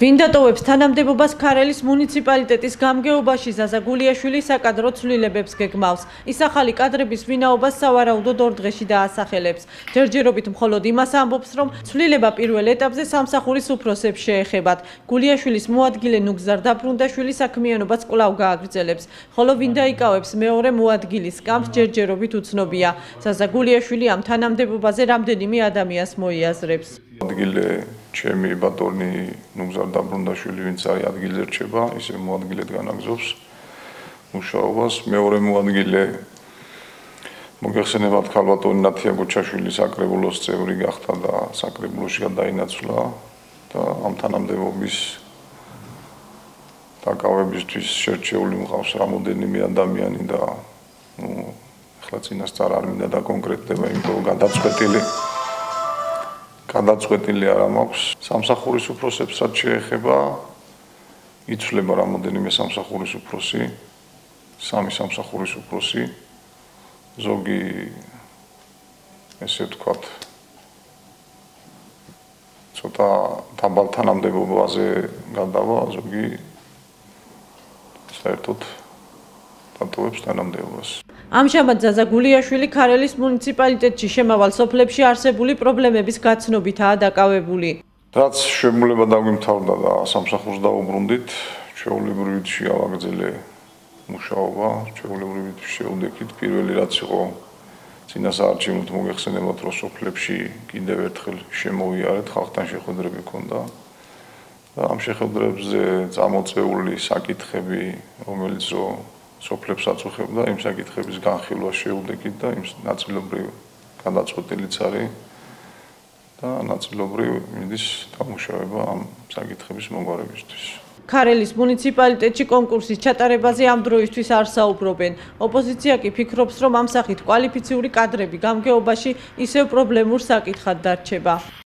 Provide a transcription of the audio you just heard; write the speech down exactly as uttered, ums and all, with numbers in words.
ვინ დატოვებს თანამდებობას ქარელის მუნიციპალიტეტის გამგეობაში ზაზა გულიაშვილი საკადრო ცვლილებებს გეგმავს. ის ახალი კადრების ვინაობას სავარაუდოდ ორ დღეში დაასახელებს. ჯერჯერობით მხოლოდ იმას ამბობს, რომ ცვლილება პირველ ეტაპზე სამსახურის უფროსებს შეეხებათ. გულიაშვილის მოადგილე ნუგზარ დაბრუნდაშვილი საქმიანობას კვლავ გააგრძელებს, ხოლო ვინ დაიკავებს მეორე მოადგილის კამს ჯერჯერობით უცნობია. ზაზა გულიაშვილი ამ თანამდებობაზე რამდენიმე ადამიანს მოიაზრებს. ადგილე ჩემი ბატონი ნუგზარ დაბრუნდაშვილი, ვინც არის ადგილზე რჩება, ისე მოადგილედ განაგზობს მუშაობას. მეორე მოადგილე მოგეხსენებათ ქალბატონი ნათია გოჩაშვილი საკრებულოს წევრი გახდა და საკრებულოში გადაინაცვლა და ამ თანამდებობის დაკავებისთვის შერჩეული მყავს რამოდენიმე ადამიანი და ნუ ახლა წინასწარ არ მინდა დაკონკრეტდება, იმიტომ რომ გადაწყვეტილი გადაწყვეტილი არ მაქვს. სამსახურის უფროსებს რაც შეეხება, იცვლება რამოდენიმე სამსახურის უფროსი, სამი სამსახურის უფროსი, ზოგი ესე ვთქვათ, ცოტა დაბალ თანამდებობაზე გადავა, ზოგი საერთოდ დატოვებს თანამდებობას. ამჟამად ზაზა გულიაშვილი ქარელის მუნიციპალიტეტში შემავალ სოფლებში არსებული პრობლემების გაცნობითაა დაკავებული. რაც შემოვლება დაგვიმთავრდა და სამსახურს დავუბრუნდით, ჩვეულებრივით შეავაგრძელე მუშაობა, ჩვეულებრივით შევდექით. პირველი რაც იყო, წინასაარჩევნოდ მოგეხსენებათ, რომ სოფლებში კიდევ ერთხელ შემოვიარეთ, ხალხთან შეხვედრები ჰქონდა და ამ შეხვედრებზე წამოწეული საკითხები, რომელიც რო სოფლებს აწუხებდა, იმ საკითხების განხილვას შევდექით და იმ ნაწილობრივ გადაწყვეტილიც არის და ნაწილობრივ მიდის დამუშავება ამ საკითხების მოგვარებისთვის. ქარელის მუნიციპალიტეტში კონკურსის ჩატარებაზე ამ დროისთვის არ საუბრობენ. ოპოზიცია კი ფიქრობს, რომ ამ სახით კვალიფიციური კადრები გამგეობაში ისევ პრობლემურ საკითხად დარჩება.